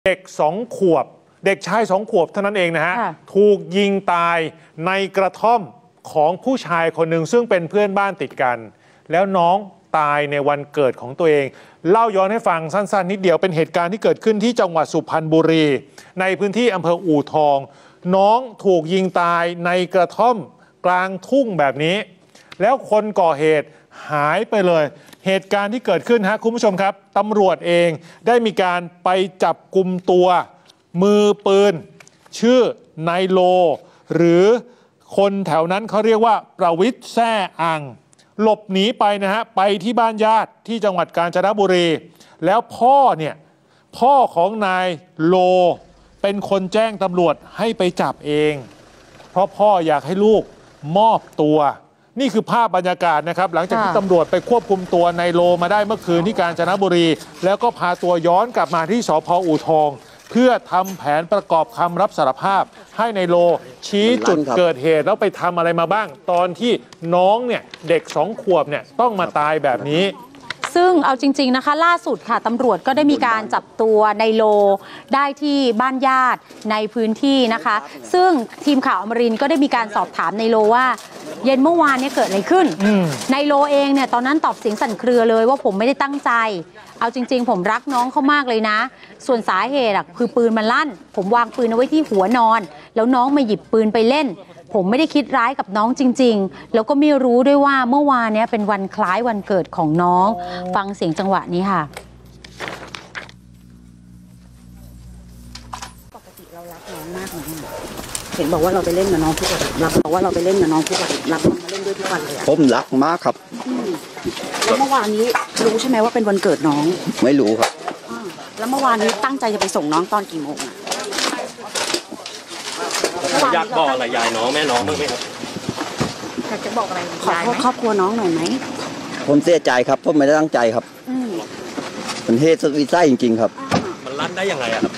เด็ก2 ขวบเด็กชาย2 ขวบเท่านั้นเองนะฮะถูกยิงตายในกระท่อมของผู้ชายคนหนึ่งซึ่งเป็นเพื่อนบ้านติดกันแล้วน้องตายในวันเกิดของตัวเองเล่าย้อนให้ฟังสั้นๆนิดเดียวเป็นเหตุการณ์ที่เกิดขึ้นที่จังหวัดสุพรรณบุรีในพื้นที่อำเภออู่ทองน้องถูกยิงตายในกระท่อมกลางทุ่งแบบนี้แล้วคนก่อเหตุหายไปเลยเหตุการณ์ที่เกิดขึ้นฮะคุณผู้ชมครับตำรวจเองได้มีการไปจับกุมตัวมือปืนชื่อนายโลหรือคนแถวนั้นเขาเรียกว่าประวิตรแซ่อังหลบหนีไปนะฮะไปที่บ้านญาติที่จังหวัดกาญจนบุรีแล้วพ่อของนายโลเป็นคนแจ้งตำรวจให้ไปจับเองเพราะพ่ออยากให้ลูกมอบตัวนี่คือภาพบรรยากาศนะครับหลังจากที่ตำรวจไปควบคุมตัวนายโลมาได้เมื่อคืนที่กาญจนบุรีแล้วก็พาตัวย้อนกลับมาที่สภ.อู่ทองเพื่อทำแผนประกอบคำรับสารภาพให้นายโลชี้จุดเกิดเหตุแล้วไปทำอะไรมาบ้างตอนที่น้องเนี่ยเด็ก2 ขวบเนี่ยต้องมาตายแบบนี้ซึ่งเอาจริงๆนะคะล่าสุดค่ะตำรวจก็ได้มีการจับตัวนายโลได้ที่บ้านญาติในพื้นที่นะคะซึ่งทีมข่าวอมรินทร์ก็ได้มีการสอบถามนายโลว่าเย็นเมื่อวานเนี่ยเกิดอะไรขึ้นนายโลเองเนี่ยตอนนั้นตอบเสียงสั่นเครือเลยว่าผมไม่ได้ตั้งใจเอาจริงๆผมรักน้องเขามากเลยนะส่วนสาเหตุคือปืนมันลั่นผมวางปืนเอาไว้ที่หัวนอนแล้วน้องมาหยิบปืนไปเล่นผมไม่ได้คิดร้ายกับน้องจริงๆแล้วก็ไม่รู้ด้วยว่าเมื่อวานนี้เป็นวันคล้ายวันเกิดของน้องฟังเสียงจังหวะนี้ค่ะปกติเรารักน้องมากไหมเห็นบอกว่าเราไปเล่นกับน้องทุกวันบอกว่าเราไปเล่นกับน้องทุกวันรับน้องมาเล่นด้วยทุกวันเลยผมรักมากครับแล้วเมื่อวานนี้รู้ใช่ไหมว่าเป็นวันเกิดน้องไม่รู้ครับแล้วเมื่อวานนี้ตั้งใจจะไปส่งน้องตอนกี่โมงอยากบอกอะไรยายน้องแม่น้องบ้างไหมครับอยากจะบอกอะไรขอโทษครอบครัวน้องหน่อยไหมผมเสียใจครับผมไม่ได้ตั้งใจครับมันเหตุสุดวิสัยจริงๆครับมันลั่นได้ยังไงครับ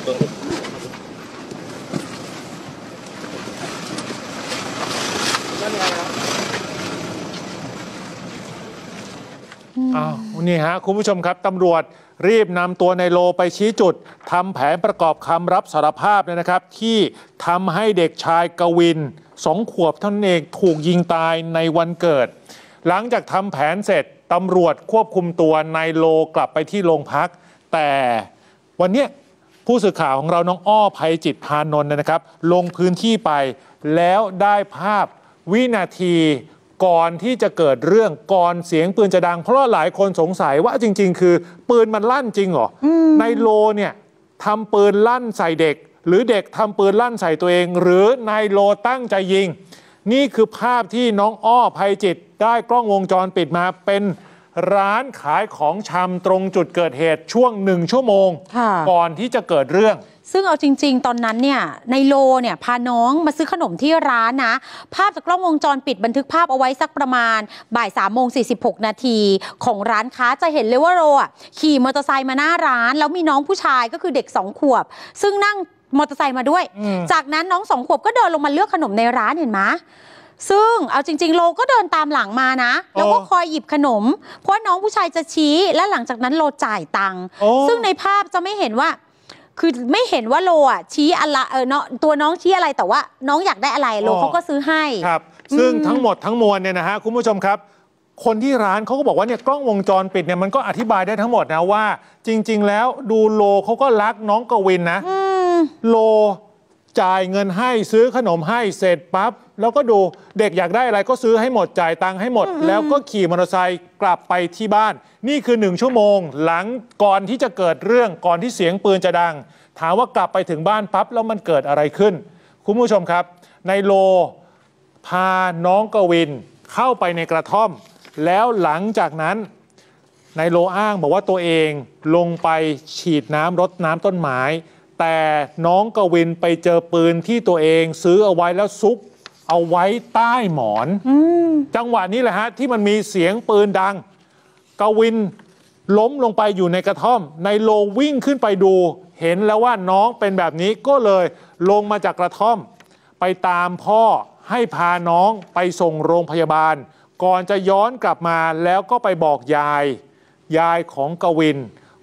นี่ฮะคุณผู้ชมครับตำรวจรีบนำตัวนายโลไปชี้จุดทำแผนประกอบคำรับสารภาพนะครับที่ทำให้เด็กชายกวิน2 ขวบเท่านั้นเองถูกยิงตายในวันเกิดหลังจากทำแผนเสร็จตำรวจควบคุมตัวนายโลกลับไปที่โรงพักแต่วันนี้ผู้สื่อข่าวของเราน้องอ้อภัยจิตพานนท์นะครับลงพื้นที่ไปแล้วได้ภาพวินาทีก่อนที่จะเกิดเรื่องก่อนเสียงปืนจะดังเพราะหลายคนสงสัยว่าจริงๆคือปืนมันลั่นจริงเหรอนายโลเนี่ยทำปืนลั่นใส่เด็กหรือเด็กทำปืนลั่นใส่ตัวเองหรือนายโลตั้งใจยิงนี่คือภาพที่น้องอ้อภัยจิตได้กล้องวงจรปิดมาเป็นร้านขายของชำตรงจุดเกิดเหตุช่วง1 ชั่วโมงก่อนที่จะเกิดเรื่องซึ่งเอาจริงๆตอนนั้นเนี่ยนายโลเนี่ยพาน้องมาซื้อขนมที่ร้านนะภาพจากกล้องวงจรปิดบันทึกภาพเอาไว้สักประมาณบ่าย3:46 นาทีของร้านค้าจะเห็นเลยว่าโลขี่มอเตอร์ไซค์มาหน้าร้านแล้วมีน้องผู้ชายก็คือเด็ก2 ขวบซึ่งนั่งมอเตอร์ไซค์มาด้วยจากนั้นน้อง2 ขวบก็เดินลงมาเลือกขนมในร้านเห็นไหมซึ่งเอาจริงๆโลก็เดินตามหลังมานะแล้วก็คอยหยิบขนมเพราะน้องผู้ชายจะชี้และหลังจากนั้นโลจ่ายตังค์ซึ่งในภาพจะไม่เห็นว่าคือไม่เห็นว่าโลชี้อะไรตัวน้องชี้อะไรแต่ว่าน้องอยากได้อะไรโลเขาก็ซื้อให้ครับซึ่งทั้งหมดทั้งมวลเนี่ยนะฮะคุณผู้ชมครับคนที่ร้านเขาก็บอกว่าเนี่ยกล้องวงจรปิดเนี่ยมันก็อธิบายได้ทั้งหมดนะว่าจริงๆแล้วดูโลเขาก็รักน้องกวินนะโลจ่ายเงินให้ซื้อขนมให้เสร็จปั๊บแล้วก็ดูเด็กอยากได้อะไรก็ซื้อให้หมดจ่ายตังค์ให้หมดแล้วก็ขี่มอเตอร์ไซค์กลับไปที่บ้านนี่คือ1 ชั่วโมงหลังก่อนที่จะเกิดเรื่องก่อนที่เสียงปืนจะดังถามว่ากลับไปถึงบ้านปั๊บแล้วมันเกิดอะไรขึ้นคุณผู้ชมครับนายโลพาน้องกวินเข้าไปในกระท่อมแล้วหลังจากนั้นนายโลอ้างบอกว่าตัวเองลงไปฉีดน้ำรดน้ำต้นไม้แต่น้องกวินไปเจอปืนที่ตัวเองซื้อเอาไว้แล้วซุกเอาไว้ใต้หมอนจังหวะนี้แหละฮะที่มันมีเสียงปืนดังกวินล้มลงไปอยู่ในกระท่อมนายโลวิ่งขึ้นไปดูเห็นแล้วว่าน้องเป็นแบบนี้ก็เลยลงมาจากกระท่อมไปตามพ่อให้พาน้องไปส่งโรงพยาบาลก่อนจะย้อนกลับมาแล้วก็ไปบอกยายของกวิน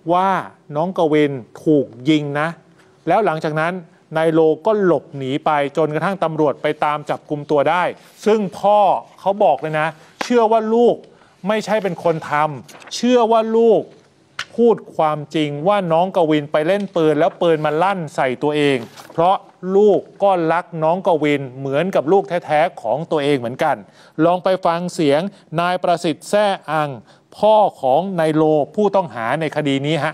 ว่าน้องกวินถูกยิงนะแล้วหลังจากนั้นนายโลก็หลบหนีไปจนกระทั่งตำรวจไปตามจับกุมตัวได้ซึ่งพ่อเขาบอกเลยนะเชื่อว่าลูกไม่ใช่เป็นคนทำเชื่อว่าลูกพูดความจริงว่าน้องกวินไปเล่นปืนแล้วปืนมันลั่นใส่ตัวเองเพราะลูกก็รักน้องกวินเหมือนกับลูกแท้ๆของตัวเองเหมือนกันลองไปฟังเสียงนายประสิทธิ์แซ่อังพ่อของนายโลผู้ต้องหาในคดีนี้ฮะ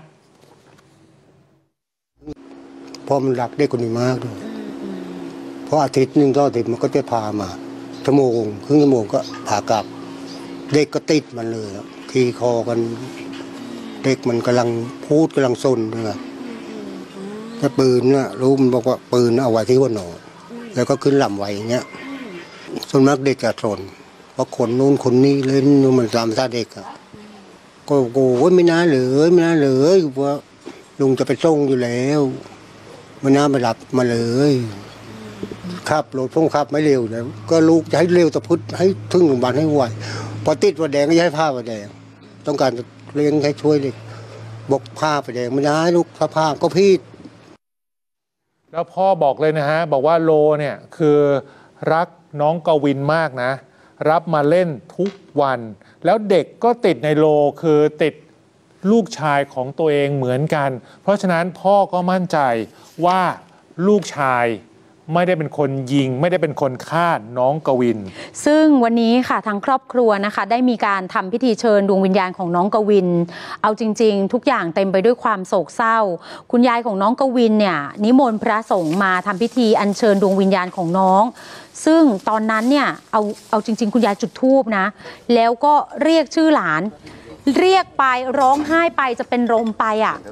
พ่อมันรักเด็กคนนี้มากด้วยเพราะอาทิตย์หนึ่งต่ออาทิตย์มันก็จะพามาชั่วโมงครึ่งชั่วโมงก็พากลับเด็กก็ติดมันเลยขี่คอกันเด็กมันกำลังพูดกำลังซนด้วยแต่ปืนน่ะรู้มันบอกว่าปืนเอาไว้ที่หัวนอนแล้วก็ขึ้นลำไว้อย่างเงี้ยส่วนมากเด็กจะซนเพราะคนนู้นคนนี้เล่นมันตามท่าเด็กอะก็โอ้ยไม่น่าเลยไม่น่าเลยว่าลุงจะไปส่งอยู่แล้วไม่น่าไปรับมาเลยขับรถพุ่งขับไม่เร็วแล้วก็ลูกจะให้เร็วแต่พุทธให้ถึงโรงพยาบาลให้ไวพอติดว่าแดงก็ย้ายผ้าว่าแดงต้องการเลี้ยงให้ช่วยเลยบอกผ้าไปแดงไม่ได้ลูกผ้าก็พี่แล้วพ่อบอกเลยนะฮะบอกว่าโลเนี่ยคือรักน้องกวินมากนะรับมาเล่นทุกวันแล้วเด็กก็ติดในโลคือติดลูกชายของตัวเองเหมือนกันเพราะฉะนั้นพ่อก็มั่นใจว่าลูกชายไม่ได้เป็นคนยิงไม่ได้เป็นคนฆ่าน้องกวินซึ่งวันนี้ค่ะทางครอบครัวนะคะได้มีการทำพิธีเชิญดวงวิญญาณของน้องกวินเอาจริงๆทุกอย่างเต็มไปด้วยความโศกเศร้าคุณยายของน้องกวินเนี่ยนิมนต์พระสงฆ์มาทำพิธีอัญเชิญดวงวิญญาณของน้องซึ่งตอนนั้นเนี่ยเอาจริงๆคุณยายจุดธูปนะแล้วก็เรียกชื่อหลานเรียกไปร้องไห้ไปจะเป็นลมไปอ่ะ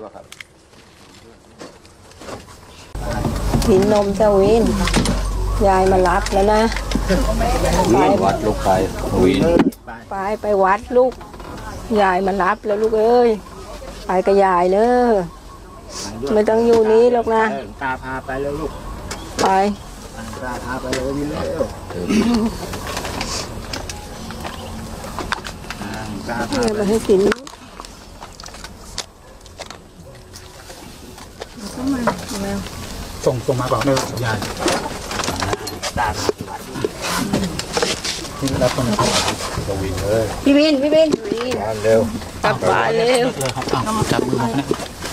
กินนมเจ้าวินยายมารับแล้วนะไปวัดลูกไปวินไปวัดลูกยายมารับแล้วลูกเอ้ยไปกับยายเนอะไม่ต้องอยู่นี้หรอกนะตาพาไปแล้วลูกไปตาพาไปเลยวินแล้วมาให้กินส่งมาบอกแม่ยายตาที่รับคนกวินเลยพี่วินเร็วกลับบ้านเร็วจับมือนะ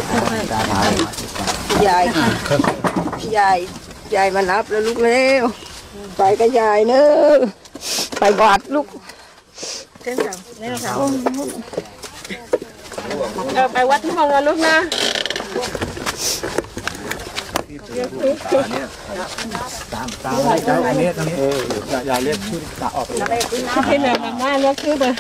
ยายมารับแล้วลูกเร็วไปกับยายเนอะไปวัดลูกไปวัดที่ห้องนะลูกนะตามเจ้าอันนี้ตรงนี้อย่าเรียกชื่อตาออกเลยที่ไหนมาเรียกชื่อไป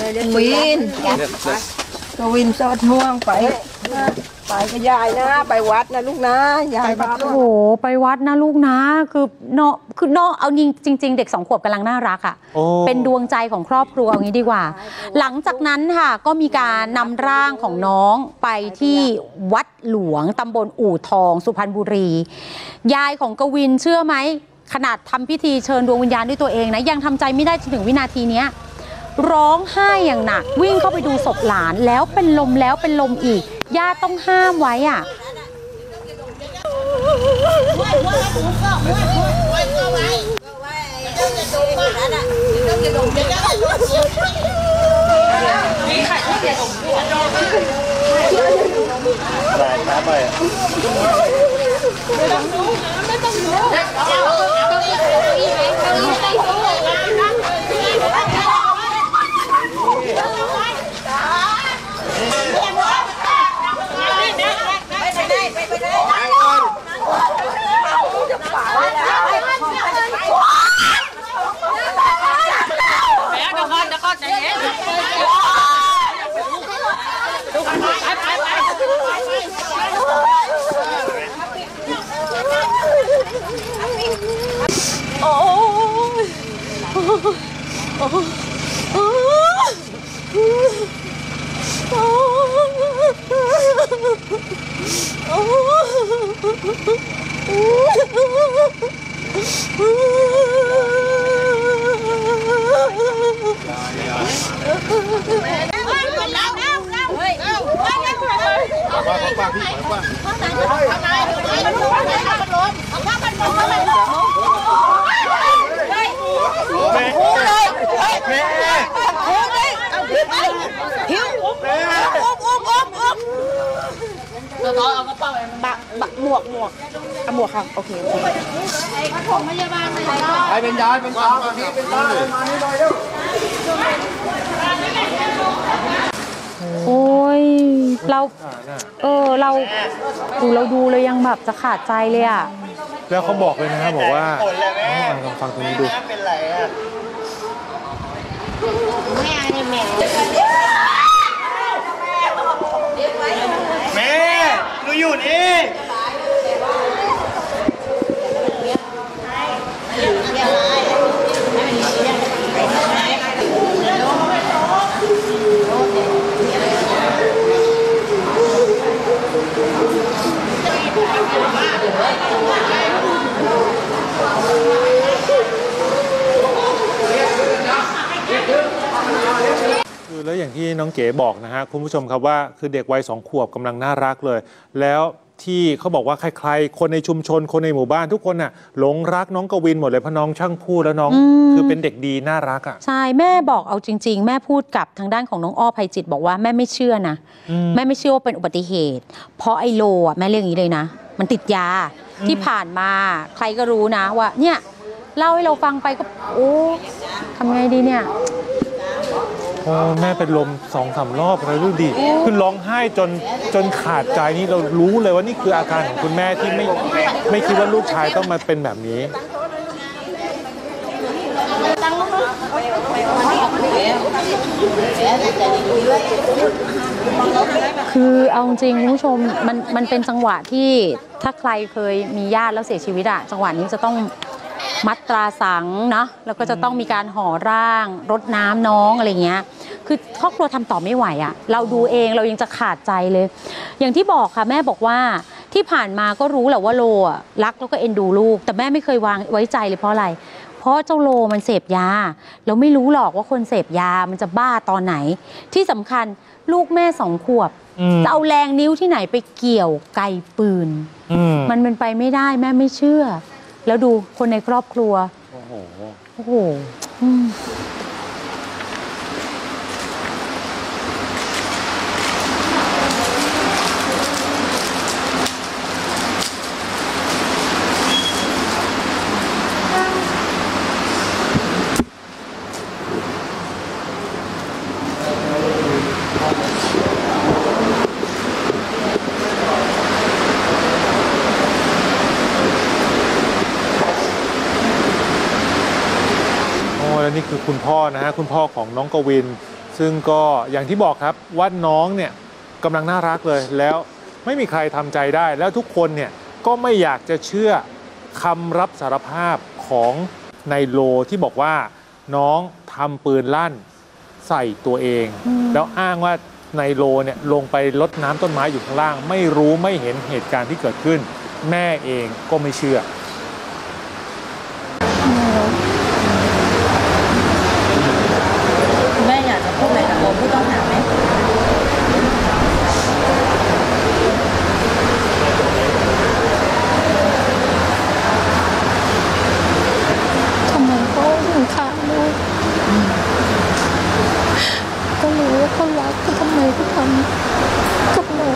วินสอดห่วงไปกับยายนะไปวัดนะลูกนะยายโอ้โหไปวัดนะลูกนะคือเนาะเอาจริงเด็ก2 ขวบกำลังน่ารักอ่ะเป็นดวงใจของครอบครัวอย่างนี้ดีกว่าหลังจากนั้นค่ะก็มีการนำร่างของน้องไปที่วัดหลวงตำบลอู่ทองสุพรรณบุรียายของกวินเชื่อไหมขนาดทำพิธีเชิญดวงวิญญาณด้วยตัวเองนะยังทำใจไม่ได้จนถึงวินาทีนี้ร้องไห้อย่างหนักวิ่งเข้าไปดูศพหลานแล้วเป็นลมอีกญาติต้องห้ามไว้อ่ะเหมวกเอาหมวกค่ะโอเคไปเป็นยายเป็นตาพี่เป็นตามานี่หน่อยเร็วโอ้ยเราดูเลยยังแบบจะขาดใจเลยอ่ะแล้วเขาบอกเลยนะครับบอกว่าลองฟังตรงนี้ดูแม่หนูอยู่นี่คือแล้วอย่างที่น้องเก๋บอกนะฮะคุณผู้ชมครับว่าคือเด็กวัย2 ขวบกำลังน่ารักเลยแล้วที่เขาบอกว่าใครๆคนในชุมชนคนในหมู่บ้านทุกคนน่ะหลงรักน้องกวินหมดเลยเพราะน้องช่างพูดแล้วน้องคือเป็นเด็กดีน่ารักอ่ะใช่แม่บอกเอาจริงๆแม่พูดกับทางด้านของน้องอ้อภัยจิตบอกว่าแม่ไม่เชื่อนะแม่ไม่เชื่อว่าเป็นอุบัติเหตุเพราะไอโลอ่ะแม่เรียกอย่างนี้เลยนะมันติดยาที่ผ่านมาใครก็รู้นะว่าเนี่ยเล่าให้เราฟังไปก็โอ้ทำไงดีเนี่ยแม่เป็นลม2-3 รอบเลยลูกดีคือร้องไห้จนขาดใจนี่เรารู้เลยว่านี่คืออาการของคุณแม่ที่ไม่คิดว่าลูกชายต้องมาเป็นแบบนี้คือเอาจริงคุณผู้ชมมันเป็นจังหวะที่ถ้าใครเคยมีญาติแล้วเสียชีวิตอะจังหวะนี้จะต้องมัดตราสังนะแล้วก็จะต้องมีการห่อร่างรดน้ำน้องอะไรเงี้ยคือครอบครัวทำต่อไม่ไหวอะเราดูเองเรายังจะขาดใจเลยอย่างที่บอกค่ะแม่บอกว่าที่ผ่านมาก็รู้แหละว่าโลอะรักแล้วก็เอ็นดูลูกแต่แม่ไม่เคยวางไว้ใจเลยเพราะอะไรเพราะเจ้าโลมันเสพยาแล้วไม่รู้หรอกว่าคนเสพยามันจะบ้าตอนไหนที่สำคัญลูกแม่2 ขวบจะเอาแรงนิ้วที่ไหนไปเกี่ยวไกปืนมันเป็นไปไม่ได้แม่ไม่เชื่อแล้วดูคนในครอบครัวโอ้โหนี่คือคุณพ่อนะฮะคุณพ่อของน้องกวินซึ่งก็อย่างที่บอกครับว่าน้องเนี่ยกำลังน่ารักเลยแล้วไม่มีใครทำใจได้แล้วทุกคนเนี่ยก็ไม่อยากจะเชื่อคำรับสารภาพของนายโลที่บอกว่าน้องทำปืนลั่นใส่ตัวเองแล้วอ้างว่านายโลเนี่ยลงไปรดน้ำต้นไม้อยู่ข้างล่างไม่รู้ไม่เห็นเหตุการณ์ที่เกิดขึ้นแม่เองก็ไม่เชื่อแม่อยากจะพูดอะไรกับผู้ต้องหาไหมทำไมเขาถึงฆ่าลูกก็รู้ว่าเขารักก็ทำไมเขาทำกับหนู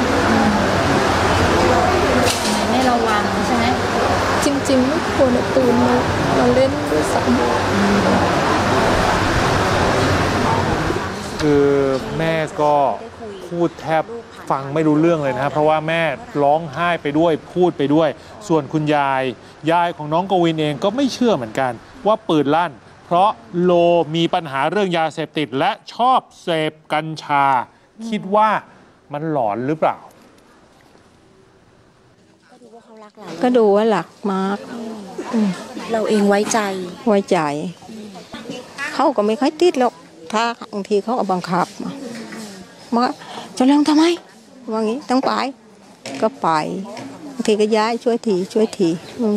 ไม่ระวังใช่ไหมจริงๆไม่ควรเอาปืนมาเล่นด้วยซ้ำคือแม่ก็พูดแทบฟังไม่รู้เรื่องเลยนะเพราะว่าแม่ร้องไห้ไปด้วยพูดไปด้วยส่วนคุณยายของน้องกวินเองก็ไม่เชื่อเหมือนกันว่าปืนลั่นเพราะโลมีปัญหาเรื่องยาเสพติดและชอบเสพกัญชาคิดว่ามันหลอนหรือเปล่าก็ดูว่าหลักมากเราเองไว้ใจเขาก็ไม่ค่อยติดหรอกถ้าบางทีเขาเอาบังคับมาจะลองทำไมว่างี้ต้องไปก็ไปบางทีก็ย้ายช่วยที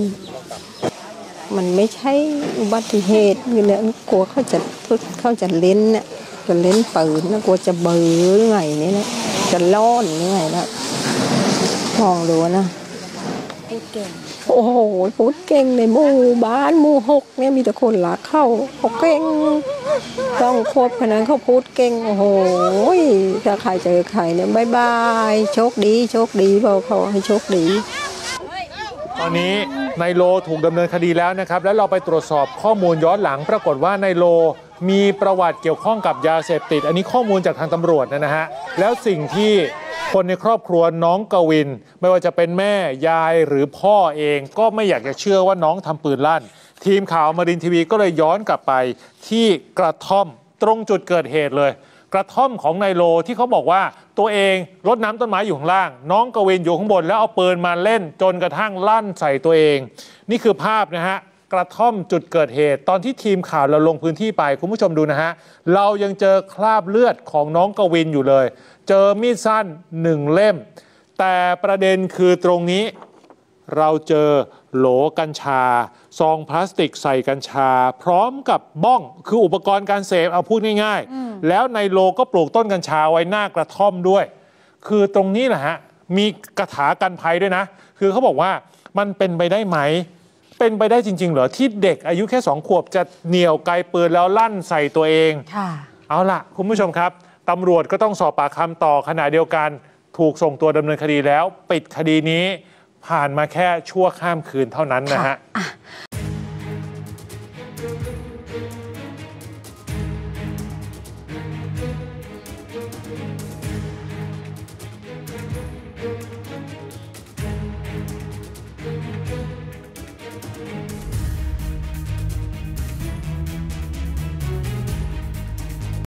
มันไม่ใช่อุบัติเหตุนี่แหละกลัวเขาจะเล่นน่ะจะเล่นปืนนะกลัวจะเบื่อไงนี่นะจะล่อนยังไงนะมองดูนะพูดเก่งโอ้โหพูดเก่งในหมู่บ้านหมู่6เนี่ยมีแต่คนรักเขาเก่งต้องควบคนนั้นเขาพูดเก่งโอ้โหถ้าใครเจอใครเนี่ยบายบายโชคดีโชคดีบอกเขาให้โชคดีตอนนี้นายโลถูกดำเนินคดีแล้วนะครับแล้วเราไปตรวจสอบข้อมูลย้อนหลังปรากฏว่านายโลมีประวัติเกี่ยวข้องกับยาเสพติดอันนี้ข้อมูลจากทางตำรวจนะฮะแล้วสิ่งที่คนในครอบครัวน้องกวินไม่ว่าจะเป็นแม่ยายหรือพ่อเองก็ไม่อยากจะเชื่อว่าน้องทำปืนลั่นทีมข่าวอมรินทร์ทีวีก็เลยย้อนกลับไปที่กระท่อมตรงจุดเกิดเหตุเลยกระท่อมของนายโลที่เขาบอกว่าตัวเองรดน้ำต้นไม้อยู่ข้างล่างน้องกวินอยู่ข้างบนแล้วเอาปืนมาเล่นจนกระทั่งลั่นใส่ตัวเองนี่คือภาพนะฮะกระท่อมจุดเกิดเหตุตอนที่ทีมข่าวเราลงพื้นที่ไปคุณผู้ชมดูนะฮะเรายังเจอคราบเลือดของน้องกวินอยู่เลยเจอมีดสั้น1 เล่มแต่ประเด็นคือตรงนี้เราเจอโหลกัญชาซองพลาสติกใส่กัญชาพร้อมกับบ้องคืออุปกรณ์การเสพเอาพูดง่ายๆแล้วในโลก็ปลูกต้นกัญชาไว้หน้ากระท่อมด้วยคือตรงนี้แหละฮะมีกระถากันภัยด้วยนะคือเขาบอกว่ามันเป็นไปได้ไหมเป็นไปได้จริงๆเหรอที่เด็กอายุแค่2 ขวบจะเหนี่ยวไกปืนแล้วลั่นใส่ตัวเองเอาล่ะคุณผู้ชมครับตำรวจก็ต้องสอบปากคำต่อขณะเดียวกันถูกส่งตัวดำเนินคดีแล้วปิดคดีนี้ผ่านมาแค่ชั่วข้ามคืนเท่านั้นนะฮะ